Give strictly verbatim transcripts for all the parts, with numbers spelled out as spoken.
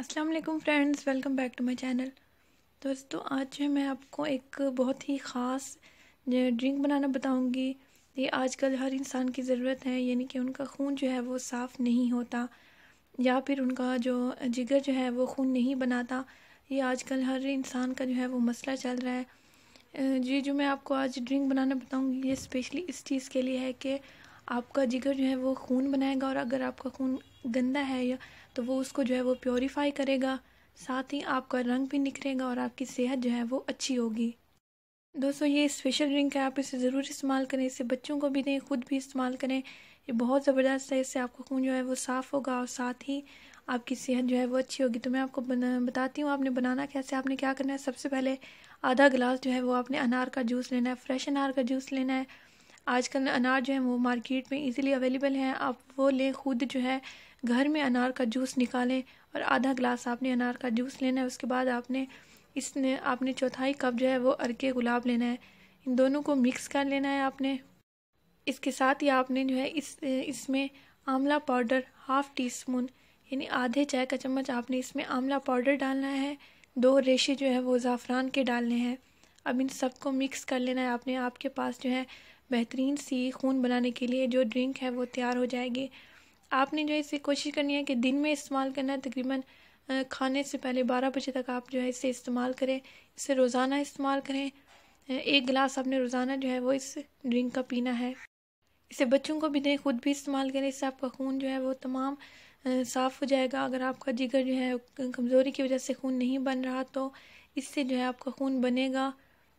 अस्सलाम वालेकुम friends, welcome back to my channel. दोस्तों, आज जो है मैं आपको एक बहुत ही ख़ास ड्रिंक बनाना बताऊंगी। ये आजकल हर इंसान की ज़रूरत है, यानी कि उनका खून जो है वो साफ़ नहीं होता या फिर उनका जो जिगर जो है वो खून नहीं बनाता। ये आजकल हर इंसान का जो है वो मसला चल रहा है। अ, जी जो मैं आपको आज ड्रिंक बनाना बताऊंगी ये स्पेशली इस चीज़ के लिए है कि आपका जिगर जो है वो खून बनाएगा, और अगर आपका खून गंदा है या तो वो उसको जो है वो प्योरीफाई करेगा। साथ ही आपका रंग भी निखरेगा और आपकी सेहत जो है वो अच्छी होगी। दोस्तों, ये स्पेशल ड्रिंक है, आप इसे ज़रूर इस्तेमाल करें। इसे बच्चों को भी दें, खुद भी इस्तेमाल करें। ये बहुत ज़बरदस्त है, इससे आपका खून जो है वो साफ़ होगा और साथ ही आपकी सेहत जो है वो अच्छी होगी। तो मैं आपको बना बताती हूँ आपने बनाना कैसे। आपने क्या करना है, सबसे पहले आधा गिलास जो है वो आपने अनार का जूस लेना है, फ्रेश अनार का जूस लेना है। आजकल अनार जो है वो मार्केट में इजीली अवेलेबल हैं, आप वो लें। खुद जो है घर में अनार का जूस निकालें और आधा गिलास आपने अनार का जूस लेना है। उसके बाद आपने इसने आपने चौथाई कप जो है वो अरके गुलाब लेना है। इन दोनों को मिक्स कर लेना है आपने। इसके साथ ही आपने जो है इस इसमें आंवला पाउडर हाफ़ टी स्पून यानी आधे चाय का चम्मच आपने इसमें आंवला पाउडर डालना है। दो रेशे जो है वो ज़ाफ़रान के डालने हैं। अब इन सबको मिक्स कर लेना है आपने। आपके पास जो है बेहतरीन सी खून बनाने के लिए जो ड्रिंक है वो तैयार हो जाएगी। आपने जो है इसे कोशिश करनी है कि दिन में इस्तेमाल करना है। तकरीबन अ, खाने से पहले बारह बजे तक आप जो है इसे इस्तेमाल करें। इसे रोज़ाना इस्तेमाल करें। अ, एक गिलास आपने रोज़ाना जो है वो इस ड्रिंक का पीना है। इसे बच्चों को भी दें, खुद भी इस्तेमाल करें। इससे आपका खून जो है वो तमाम साफ़ हो जाएगा। अगर आपका जिगर जो है कमज़ोरी की वजह से खून नहीं बन रहा तो इससे जो है आपका खून बनेगा।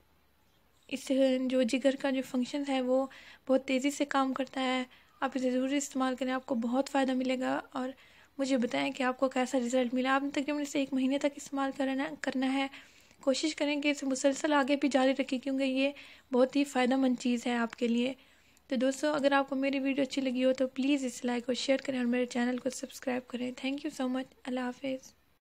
इससे जो जिगर का जो फंक्शन है वो बहुत तेज़ी से काम करता है। आप इसे ज़रूर इस्तेमाल करें, आपको बहुत फ़ायदा मिलेगा। और मुझे बताएं कि आपको कैसा रिज़ल्ट मिला। आपने तकरीबन इसे एक महीने तक इस्तेमाल करना करना है। कोशिश करें कि इसे मुसलसल आगे भी जारी रखें, क्योंकि ये बहुत ही फ़ायदेमंद चीज़ है आपके लिए। तो दोस्तों, अगर आपको मेरी वीडियो अच्छी लगी हो तो प्लीज़ इसे लाइक और शेयर करें और मेरे चैनल को सब्सक्राइब करें। Thank you so much. अल्लाह हाफिज़।